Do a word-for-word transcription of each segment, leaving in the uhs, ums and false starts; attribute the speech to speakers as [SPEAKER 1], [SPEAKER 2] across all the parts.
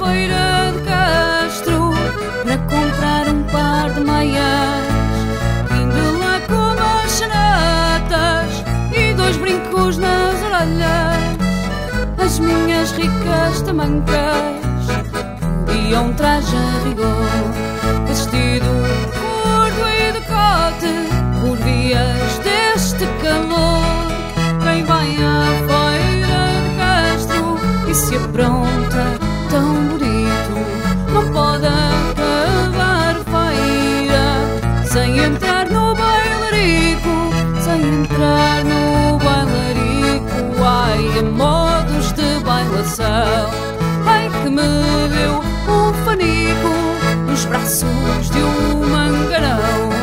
[SPEAKER 1] feira de Castro para comprar um par de meias. Vim de lá com umas cenatas e dois brincos nas orelhas. As minhas ricas tamancas pediam um traje a rigor, vestido curto e decote por vias deste calor. Quem vai à feira de Castro e se apronta tão bonito não pode acabar feira sem entrar no bailarico, sem entrar no bailarico. Ai, a modos de bailação, ai que me deu um fanico nos braços de um mangarão.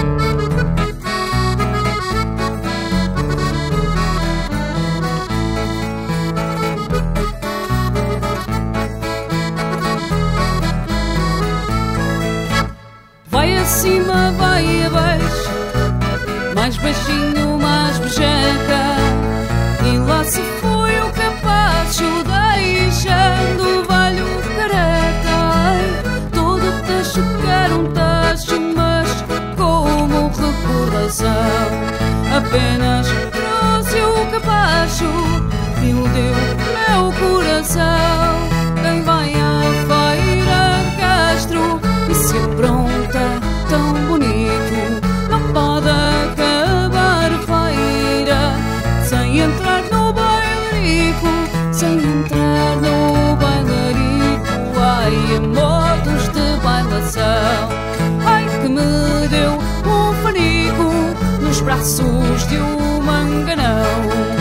[SPEAKER 1] Vai acima, vai abaixo, mais baixinho, mais bejeca, e lá se foi o capacho, deixando o velho careca. Ai, todo tacho quer um tacho, mas como recordação apenas trouxe o capacho que lhe deu meu coração. Quem vai à feira de Castro e se apronta tão bonito não pode acabar feira sem entrar no bailarico, sem entrar no bailarico. Ai, a modos de bailação, ai que me deu um fanico nos braços de um manganão.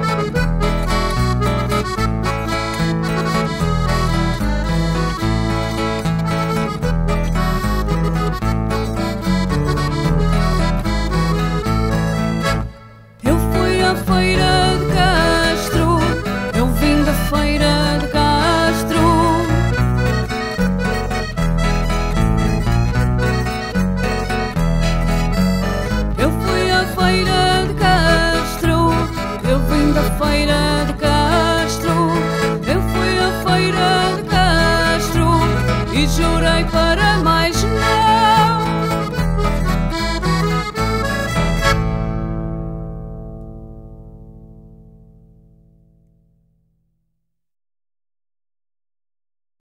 [SPEAKER 1] Feira de Castro, eu vim da feira de Castro. Eu fui à feira de Castro, eu vim da feira de Castro. Eu fui à feira de Castro e jurei para mais.